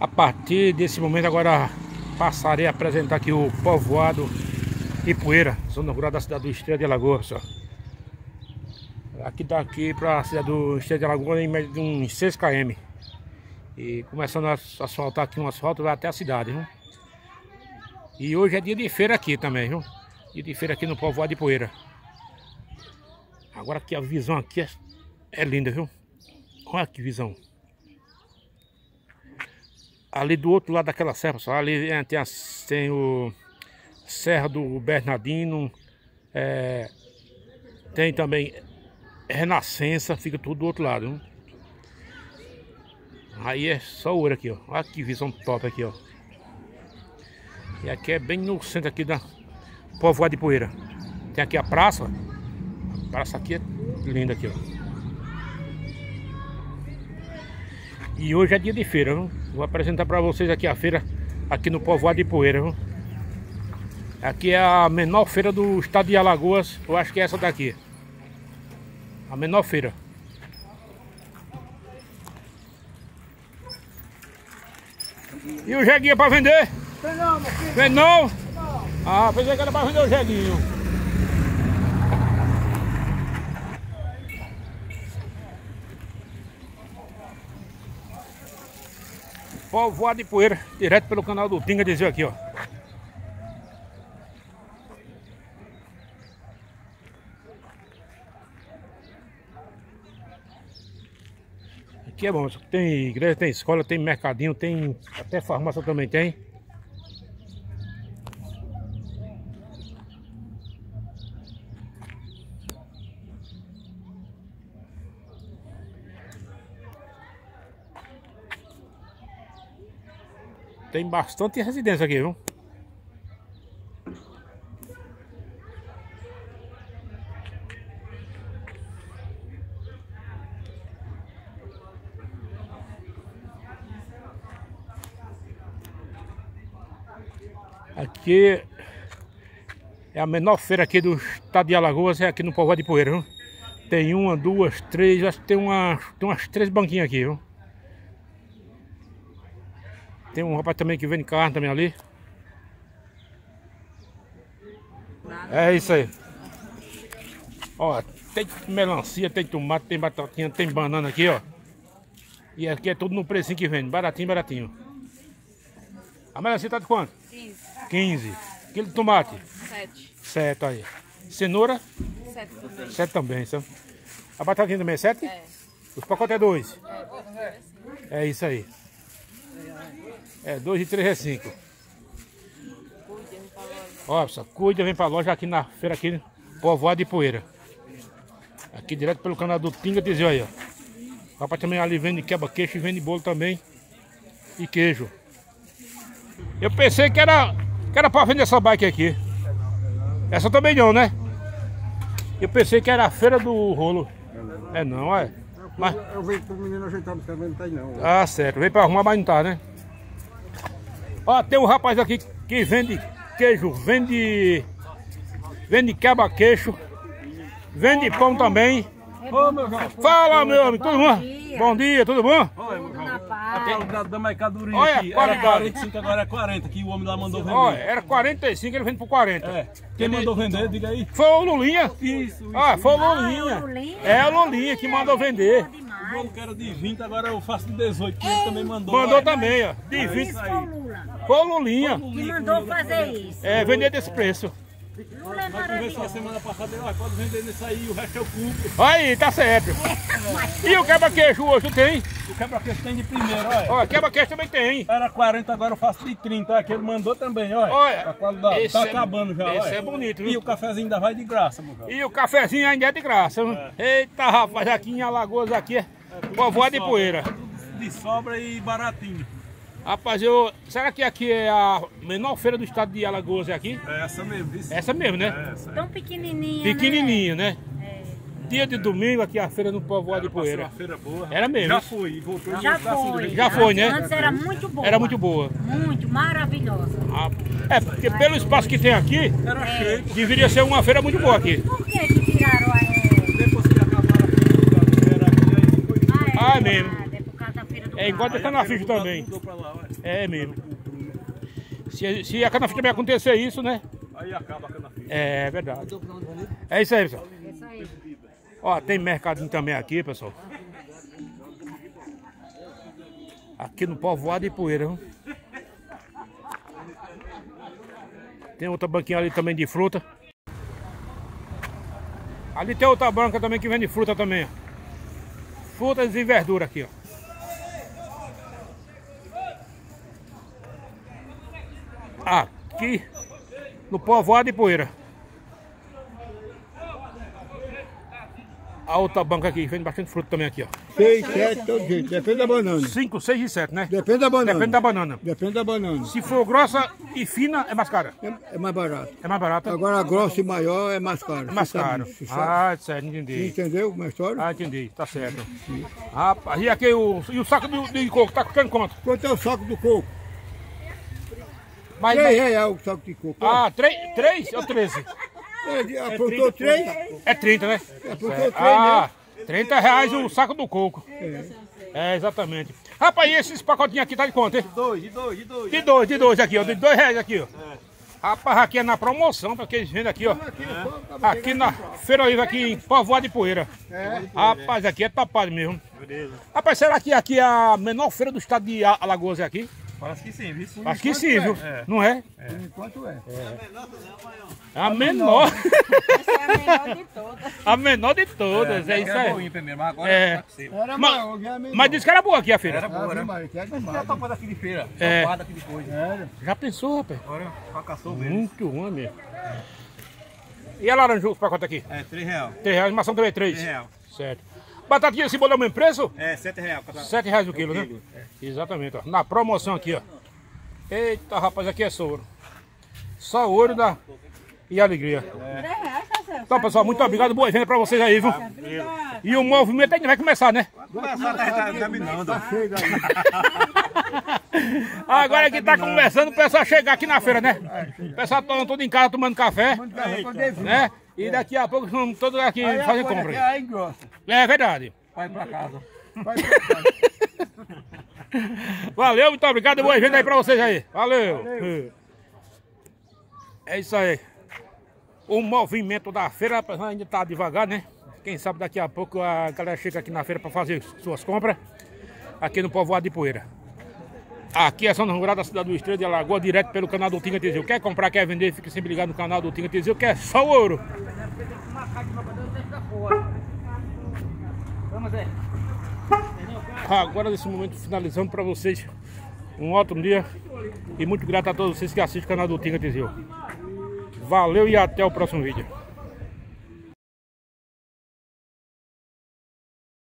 A partir desse momento agora passarei a apresentar aqui o povoado Ipueira, zona rural da cidade do Estrela de Alagoas. Aqui daqui para a cidade do Estrela de Alagoas em média de uns 6 km. E começando a asfaltar aqui um asfalto vai até a cidade, viu? E hoje é dia de feira aqui também, viu? Dia de feira aqui no povoado Ipueira. Agora aqui a visão aqui é linda, viu? Olha que visão. Ali do outro lado daquela serra, pessoal, ali tem o Serra do Bernardino, tem também Renascença, fica tudo do outro lado, viu? Aí é só ouro aqui, ó. Olha que visão top aqui, ó. E aqui é bem no centro aqui da povoado Ipueira. Tem aqui a praça. A praça aqui é linda aqui, ó. E hoje é dia de feira, viu? Vou apresentar para vocês aqui a feira aqui no povoado Ipueira, viu? Aqui é a menor feira do estado de Alagoas. Eu acho que é essa daqui. A menor feira. E o jeguinho é para vender? Tem não, meu filho. Vende não? Ah, pensei que era para vender o jeguinho. Povoado Ipueira, direto pelo canal do Tinga, dizer aqui, ó. Aqui é bom, tem igreja, tem escola, tem mercadinho, tem até farmácia também tem. Tem bastante residência aqui, viu? Aqui é a menor feira aqui do estado de Alagoas, é aqui no povoado Ipueira, viu? Tem uma, duas, três, acho que tem umas 3 banquinhas aqui, viu? Tem um rapaz também que vende carne também ali. É isso aí. Ó, tem melancia, tem tomate, tem batatinha, tem banana aqui, ó. E aqui é tudo no precinho que vende, baratinho, baratinho. A melancia tá de quanto? 15. 15. Quilo de tomate? 7. 7 aí. Cenoura? 7 também. 7 também, sabe? A batatinha também é 7? É. Os pacotes é 2. É, É isso aí. É 2 e 3 é 5. cuide, vem pra loja. Ó, pessoal, cuida, vem pra loja aqui na feira aqui, povoado Ipueira. Aqui direto pelo canal do Tinga, dizer aí, ó. O rapaz também ali vende quebra-queixo e vende bolo também. E queijo. Eu pensei que era pra vender essa bike aqui. Essa também não, né? Eu pensei que era a feira do rolo. É não, é. Mas... Eu venho pro menino ajeitar, não quero tá aí não. Ah, certo. Veio pra arrumar, mas não tá, né? Ó, tem um rapaz aqui que vende queijo, vende quebra-queixo, vende pão também. Ô, meu João. Fala, meu amigo, tudo bom? dia. Bom dia, tudo bom? Olha, meu João. Na Até paz. da mercadoria Olha, aqui. Era qualidade. 45, agora é 40, que o homem lá mandou vender. Olha, era 45, ele vende por 40. É. Quem mandou vender, diga aí. Foi o Lulinha. Isso. Ah, foi o Ah, Lulinha. é o Lulinha? É o Lulinha que mandou vender. O bolo que era de 20, agora eu faço de 18, que ele também mandou. Mandou Olha. também, ó. De 20. Isso foi o Lula Foi o Lulinha. que mandou fazer isso. É, vender desse preço. Lula é Mas conversou a maravilhoso. semana passada, ó, pode vender nesse aí, o resto eu cumpro. Aí, tá certo. E o quebra-queixo hoje tem? O quebra-queixo tem de primeiro, olha. Olha, quebra-queixo também tem. Era 40, agora eu faço de 30, olha, que ele mandou também, olha. Olha, A qualidade esse tá é- acabando já, esse olha. é bonito, E viu? o cafezinho ainda vai de graça, meu cara. E o cafezinho ainda é de graça. Viu? Eita, rapaz, aqui em Alagoas, aqui, povoado de Ipueira. De sobra e baratinho. Rapaz, será que aqui é a menor feira do estado de Alagoas? É aqui? É essa mesmo, isso. Essa mesmo, né? É essa. Tão pequenininha, Pequenininho, né? É. Dia de domingo aqui a feira no povoado de Passou Ipueira. uma feira boa. Era mesmo. Já foi, e voltou e Já tá assim, do foi. jeito Já que foi, né? Antes era muito boa. Era muito boa. Muito, maravilhosa. Ah, é, porque pelo espaço que tem aqui, era cheio. deveria ser uma feira muito boa aqui. Por que tiraram a... Depois que acabaram a feira, era aqui, aí foi. Ah, é mesmo. É por causa da feira do É igual de canaficho também. É mesmo. Se a canaficho também acontecer isso, né? Aí acaba a canaficho. É verdade. É isso aí, pessoal. Isso aí. Ó, tem mercadinho também aqui, pessoal. Aqui no Povoado de Ipueira, viu? Tem outra banquinha ali também de fruta. Ali tem outra banca também que vende fruta também, ó. Frutas e verdura aqui, ó. Aqui no Povoado de Ipueira. A outra banca aqui, vende bastante fruta também aqui, ó. 6, 7, todo jeito. Depende da banana. 5, 6 e 7, né? Depende da banana. Depende da banana. Depende da banana. Se for grossa e fina, é mais cara. É mais barato. É mais barata? Agora a grossa e maior é mais caro. É mais Você sabe caro. disso, você sabe. Ah, certo, Você entendi. entendeu como é a história? Ah, entendi, tá certo. Rapaz, e aqui e o saco de coco, tá custando quanto? Quanto é o saco do coco? Mas, 3 reais o saco de coco. ah, 3 ou 13? Aprontou 3? É 30, né? Aprontou 3, Ah, né? 30 reais o saco do coco. É, exatamente. Rapaz, e esses pacotinhos aqui tá de quanto, hein? De dois aqui, ó. De 2 reais aqui, ó. Rapaz, aqui é na promoção, porque eles vendem aqui, ó. Aqui na Feira Livre, aqui em Povoado de Ipueira. Rapaz, aqui é tapado mesmo. Rapaz, será que aqui é a menor feira do estado de Alagoas é aqui? Parece que sim, viu? Acho que sim, viu? Não é? Por enquanto é. É a menor. Essa é a melhor de todas. A menor de todas, é isso aí. primeiro, mas agora É. tá com seco. Era Mas- maior, já é menor. Mas disse que era boa aqui a feira. Era boa, né? Mas é demais. Já topou daqui de feira. É. Topada aqui depois. Sério? Já pensou, rapaz? Agora fracassou mesmo. Muito ruim mesmo. E a laranja, os pacotes aqui? É, 3 reais. 3 reais, maçã também 3. 3 reais. Certo. Batatinha cebola é o mesmo preço? É, 7 reais. 7 reais o quilo, né? Exatamente, ó. Na promoção aqui, ó. Eita, rapaz, aqui é só ouro. Só ouro e alegria. Então, pessoal, muito obrigado. Boa venda pra vocês aí, viu? E o movimento ainda vai começar, né? Começar tá caminhando. Agora que tá começando o pessoal chegar aqui na feira, né? O pessoal tá todo em casa tomando café, né? E daqui a pouco vamos todos aqui fazer compra. Aí engrossa. É verdade. Vai pra casa. Vai pra casa. Valeu, muito obrigado. Boa venda aí pra vocês aí. Valeu. É isso aí. O movimento da feira apesar ainda tá devagar, né? Quem sabe daqui a pouco a galera chega aqui na feira pra fazer suas compras. Aqui no Povoado de Ipueira. Aqui é São Rangurá da cidade do Estrela de Alagoas, direto pelo canal do Tinga Teseu. Quer comprar, quer vender, fique sempre ligado no canal do Tinga Teseu, que é só o ouro. Agora nesse momento finalizando para vocês um ótimo dia e muito grato a todos vocês que assistem o canal do Tinga Teseu. Valeu e até o próximo vídeo.